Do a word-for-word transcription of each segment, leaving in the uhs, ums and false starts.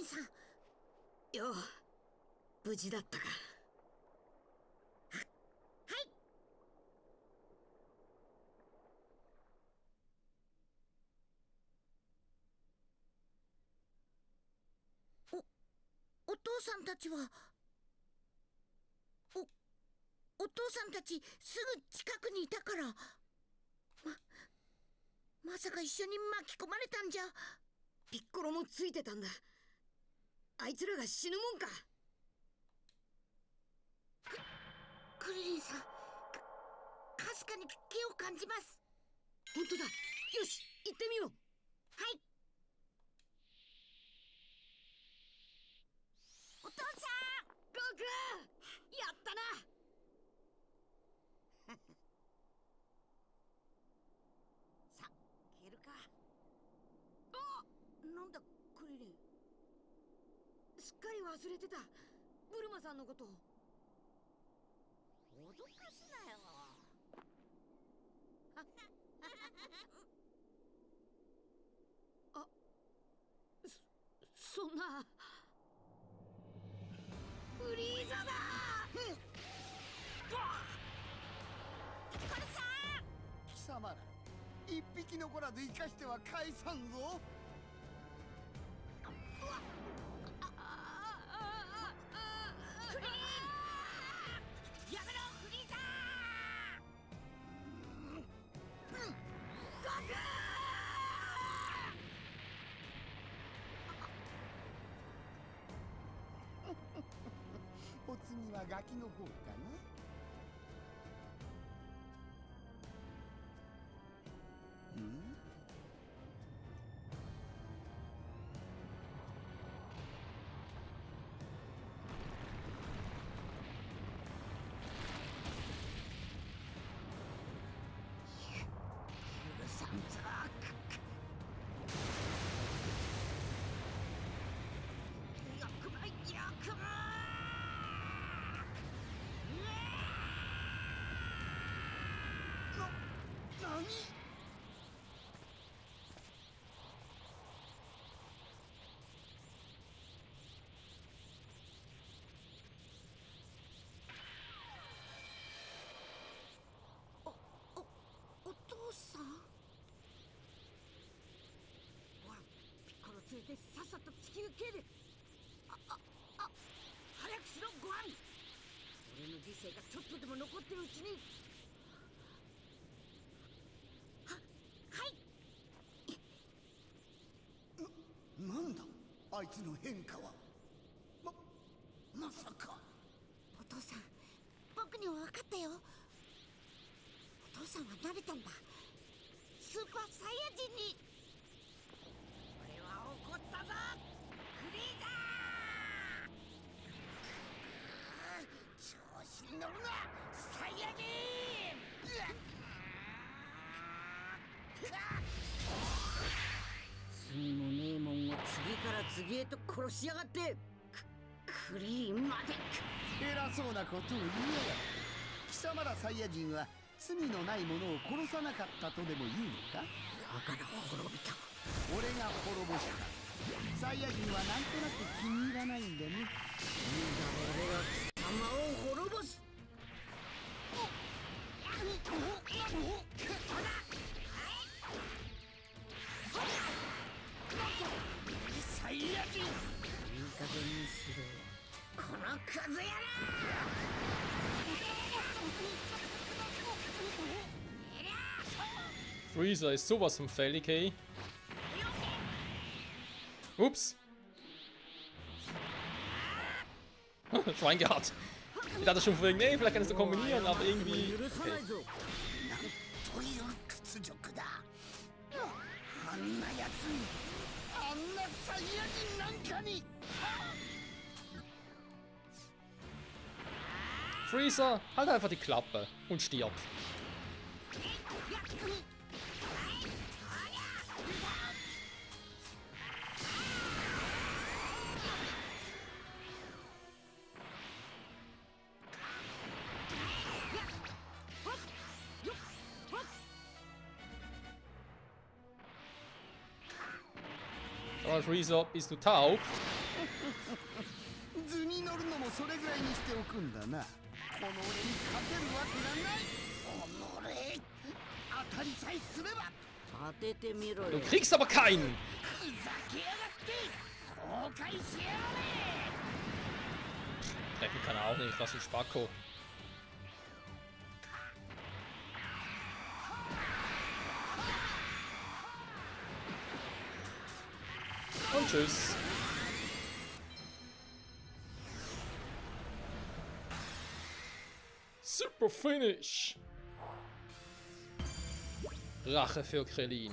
さん。 よう、無事だったか。 は、はい。お、お父さんたちは。お、お父さんたちすぐ近くにいたから。ま、まさか一緒に巻き込まれたんじゃ。 ピッコロもついてたんだ。あいつらが死ぬもんか。 ク、クリリンさん、か、かすかに気を感じます。 本当だ。よし、行ってみよう。 はい。お父さん。 ゴーくん、やったな。さ、消えるか。 あ、なんだクリリン。 すっかり忘れてた。ブルマさんのこと。 脅かすなよ。 あ、そ、そんな。フリーザだ。 うん。ピッコロさん。 貴様ら一匹残らず生かしては返さんぞ。 うわっ。クリリン、やめろフリーザー。うん、ゴクー。 お次はガキの方かな。うん。 許さんぞ。よくもよくも。 な、何？ お、お、お父さん。ほら、ピッコロ連れてさっさと地球系で。あ、あ、あ、早くしろゴアン。俺の理性がちょっとでも残ってるうちに。は、はい。 な、なんだあいつの変化は。ま、まさか。 お父さん、僕には分かったよ。お父さんは慣れたんだ。スーパーサイヤ人に。俺は怒ったぞフリーザー。調子に乗るなサイヤ人。 罪もねえもんを次から次へと殺しやがって。ク、クリーンまで。 偉そうなことを言うやがる。貴様らサイヤ人は罪のない者を殺さなかったとでも言うのか。 だから滅びた。 俺が滅ぼした。サイヤ人はなんとなく気に入らないんでね。 いいだ俺が貴様を滅ぼす。 サイヤ人、いい加減にしろ。 このクズ野郎。 Freezer ist sowas von fällig, hey. Ups. Schwein gehabt. Ich dachte schon vorhin, nee, vielleicht kann es so kombinieren, aber irgendwie. Okay. という屈辱だ。あんなやつに、あんなサイヤ人なんかに。 Freezer, halt einfach die Klappe und stirb. Alright, Freezer, bist du taub? 図に乗るのもそれぐらいにしておくんだな。この俺に勝てるわけがない。この俺当たりさえすれば。 当ててみろよ。 Du kriegst aber keinen! ふざけやがって後悔しやがれ。 Treffen kann er auch nicht, was ein Spacko. Und tschüss. Super Finish. Rache für Krillin.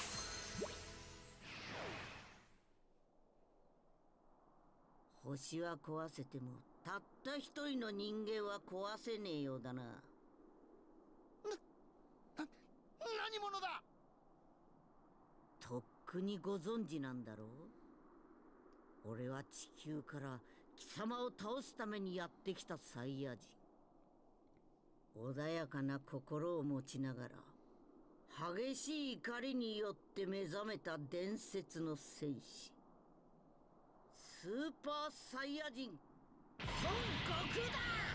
星は壊せてもたった一人の人間は壊せねえようだな。 何者だ。 とっくにご存知なんだろう。俺は地球から貴様を倒すためにやってきたサイヤ人。穏やかな心を持ちながら激しい怒りによって目覚めた伝説の戦士、スーパーサイヤ人孫悟空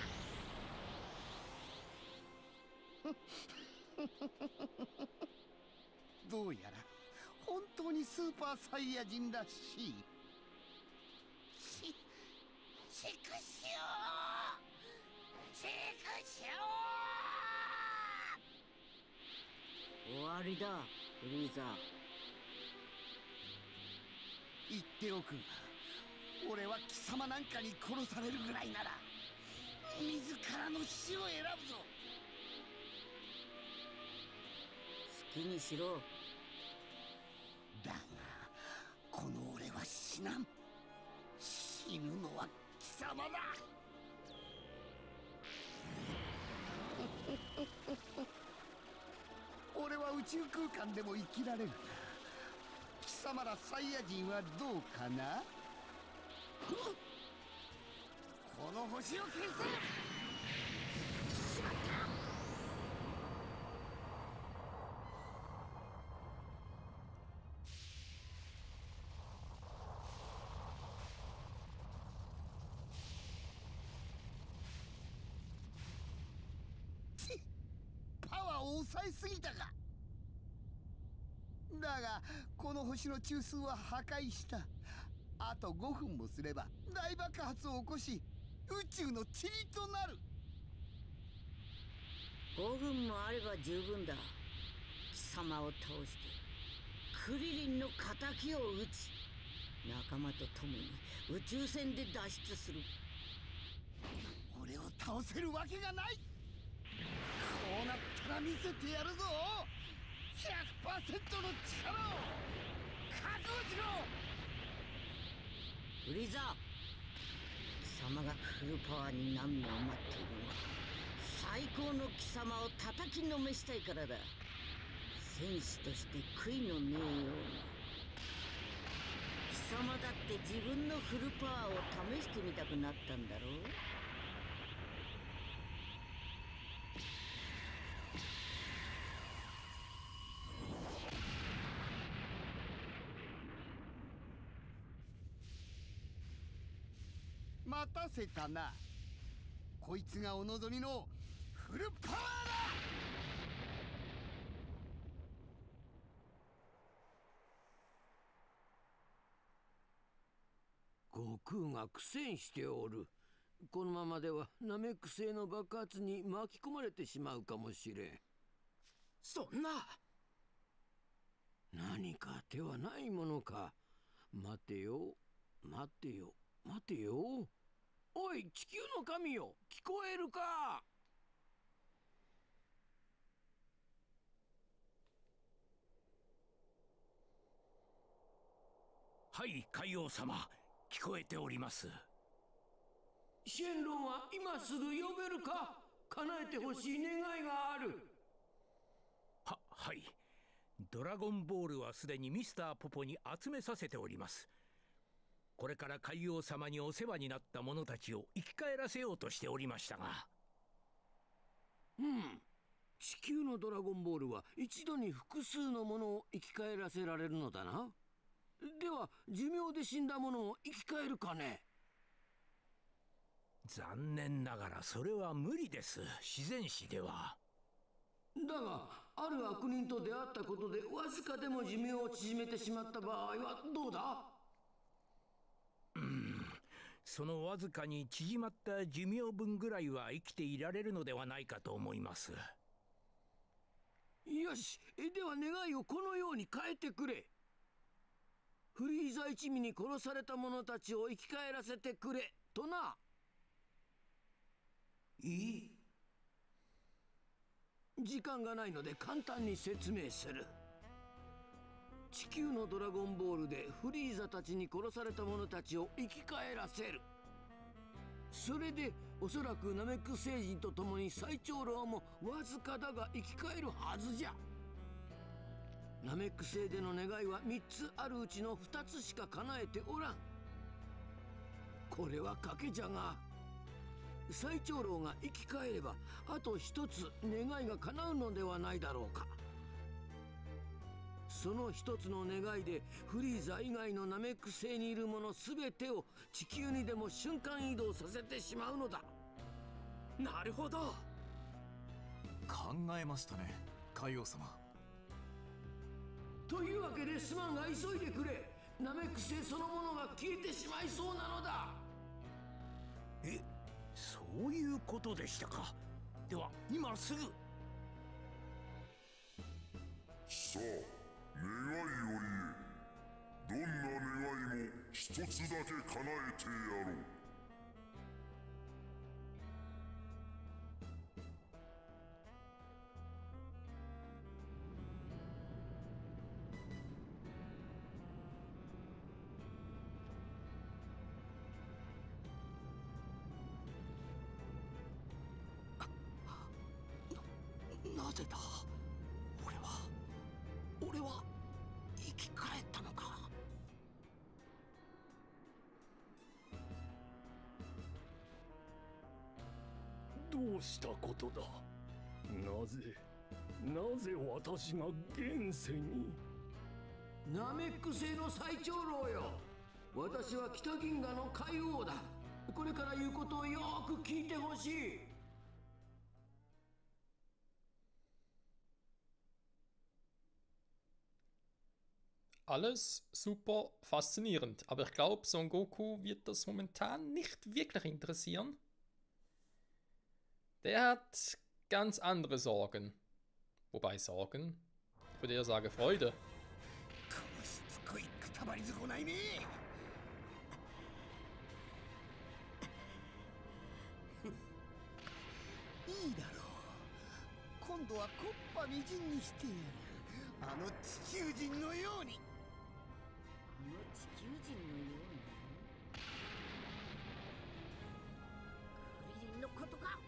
だ。 どうやら本当にスーパーサイヤ人らしい。し、しくしょう、しくしょう。 終わりだ、フリーザ。 言っておくが、俺は貴様なんかに殺されるぐらいなら自らの死を選ぶぞ。 好きにしろ。 だがこの俺は死なん。死ぬのは貴様だ。俺は宇宙空間でも生きられるが、貴様らサイヤ人はどうかな。この星を消せ。しまった。パワーを抑えすぎたか。だがこの星の中枢は破壊した。あとごふんもすれば大爆発を起こし宇宙の塵となる。 ごふんもあれば十分だ。貴様を倒してクリリンの敵を討ち、仲間と共に宇宙船で脱出する。 俺を倒せるわけがない。こうなったら見せてやるぞ。 ひゃくパーセント の力を覚悟しろ。 フリーザ、貴様がフルパワーになるのを待っているのは最高の貴様を叩きのめしたいからだ。戦士として悔いのねえように。貴様だって自分のフルパワーを試してみたくなったんだろう。 待たせたな。こいつがお望みのフルパワーだ。 悟空が苦戦しておる。このままではナメック星の爆発に巻き込まれてしまうかもしれん。 そんな。 何か手はないものか。待てよ待てよ待てよ。おい地球の神よ、聞こえるか。 はい、海王様、聞こえております。 シェンロンは今すぐ呼べるか。叶えてほしい願いがある。 は、はい。ドラゴンボールはすでにミスターポポに集めさせております。これから海王様にお世話になった者たちを生き返らせようとしておりましたが。 うん。地球のドラゴンボールは一度に複数のものを生き返らせられるのだな。 では寿命で死んだ者も生き返るかね？ 残念ながらそれは無理です。自然史では。 だがある悪人と出会ったことでわずかでも寿命を縮めてしまった場合はどうだ？ うーん、そのわずかに縮まった寿命分ぐらいは生きていられるのではないかと思います。 よし、では願いをこのように変えてくれ。フリーザ一味に殺された者たちを生き返らせてくれとな。いい？時間がないので簡単に説明する。地球のドラゴンボールでフリーザたちに殺された者たちを生き返らせる。それでおそらくナメック星人と共に最長老もわずかだが生き返るはずじゃ。ナメック星での願いはみっつあるうちのふたつしか叶えておらん。これは賭けじゃが、最長老が生き返ればあと一つ願いが叶うのではないだろうか。その一つの願いでフリーザ以外のナメック星にいる者全てを地球にでも瞬間移動させてしまうのだ。 なるほど。考えましたね、海王様。 というわけですまんが急いでくれ。ナメック星そのものが消えてしまいそうなのだ。 え、そういうことでしたか。では今すぐ。 さあ、願いを言え。どんな願いも一つだけ叶えてやろう。 なぜだ？俺は俺は生き返ったのか？ どうしたことだ？なぜなぜ私が現世に？ ナメック星の最長老よ、私は北銀河の海王だ。これから言うことをよーく聞いてほしい。 Alles super faszinierend, aber ich glaube, Son Goku wird das momentan nicht wirklich interessieren. Der hat ganz andere Sorgen. Wobei Sorgen? Ich würde eher sagen Freude. このしつこいくたばり損ないね。いいだろう。今度は木っ端みじんにしてやる。あの地球人のように。 あの地球人のように？クリリンのことか？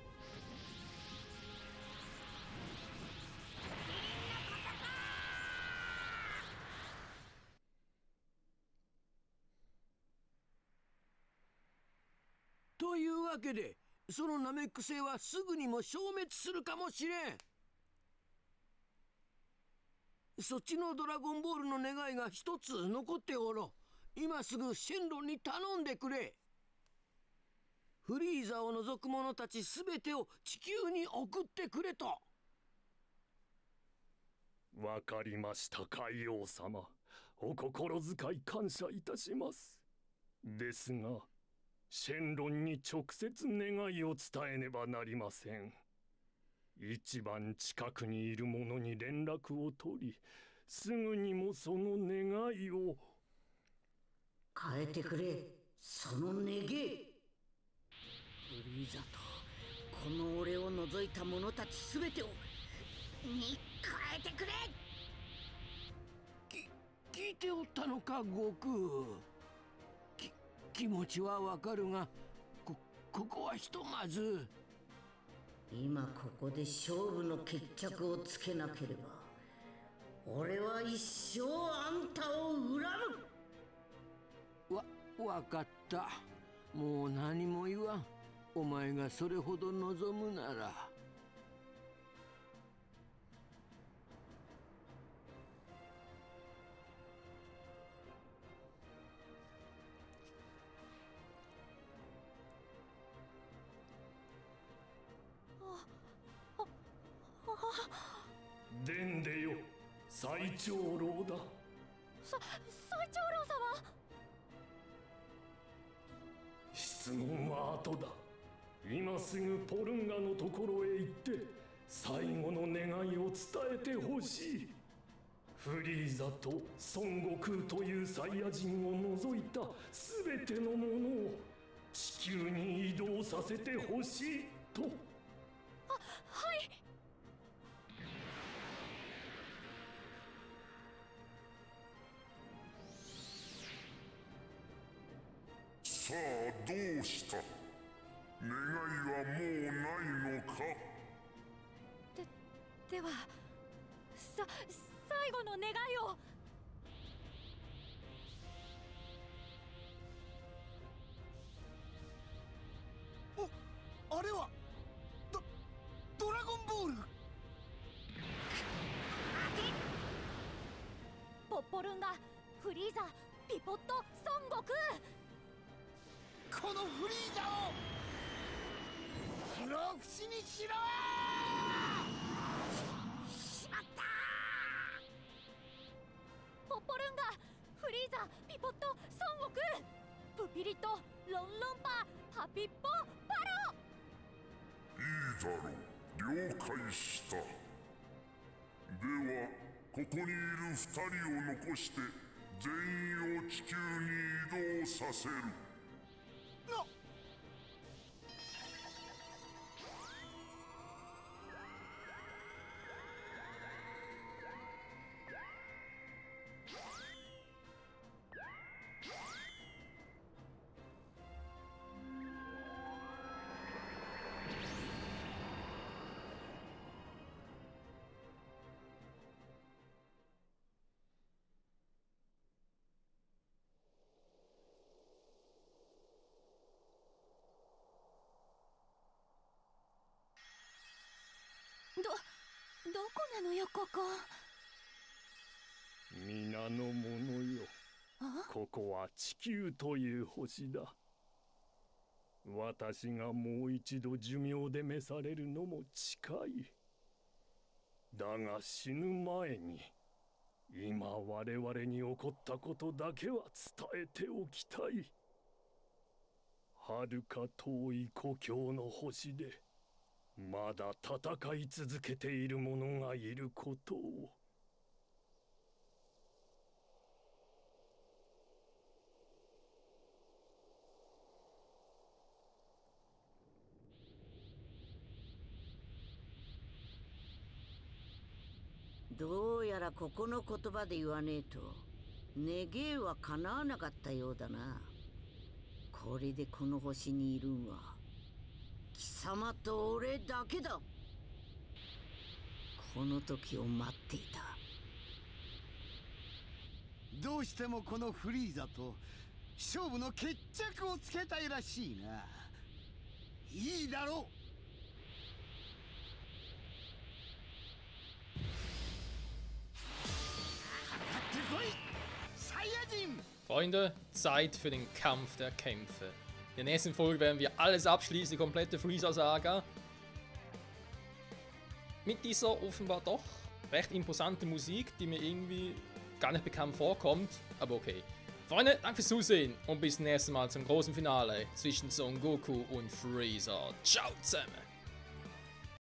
というわけで、そのナメック星はすぐにも消滅するかもしれん。そっちのドラゴンボールの願いが一つ残っておろう。今すぐシェンロンに頼んでくれ。フリーザを除く者たちすべてを地球に送ってくれと。 わかりました、海王様。お心遣い感謝いたします。ですがシェンロンに直接願いを伝えねばなりません。一番近くにいる者に連絡を取り、すぐにもその願いを変えてくれ、その願い。フリーザとこの俺を除いた者たちすべてをに変えてくれ。 き聞いておったのか、悟空。き気持ちはわかるが、こここはひとまず。 今ここで勝負の決着をつけなければ、俺は一生あんたを恨む。わ、わかった。もう何も言わん。お前がそれほど望むなら。 でんでよ、最長老だ。 さ最長老様。 質問は後だ。今すぐポルンガのところへ行って最後の願いを伝えてほしい。フリーザと孫悟空というサイヤ人を除いた全てのものを地球に移動させてほしいと。 あ、はい。 さあどうした？願いはもうないのか？ で、では、さ、最後の願いを。 お、あれは、ド、ドラゴンボール。 ポポルンガ、フリーザ、ピポット、孫悟空。 このフリーザを不老不死にしろ。 し、しまった。 ポポルンガ、フリーザ、ピポット、孫悟空、プピリとロンロンパ、パピッポ、パロ。 いいだろう、了解した。ではここにいる二人を残して全員を地球に移動させる。 など、どこなのよここ。 皆の者よ、ここは地球という星だ。私がもう一度寿命で召されるのも近い。だが死ぬ前に今我々に起こったことだけは伝えておきたい。遥か遠い故郷の星でまだ戦い続けている者がいることを。 どうやらここの言葉で言わねえと願いは叶わなかったようだな。これでこの星にいるんは貴様と俺だけだ。この時を待っていた。 どうしてもこのフリーザと勝負の決着をつけたいらしいな。いいだろう。 Freunde, Zeit für den Kampf der Kämpfe. In der nächsten Folge werden wir alles abschließen, die komplette Freezer-Saga. Mit dieser offenbar doch recht imposanten Musik, die mir irgendwie gar nicht bekannt vorkommt. Aber okay. Freunde, danke fürs Zusehen und bis zum nächsten Mal zum großen Finale zwischen Son Goku und Freezer. Ciao zusammen!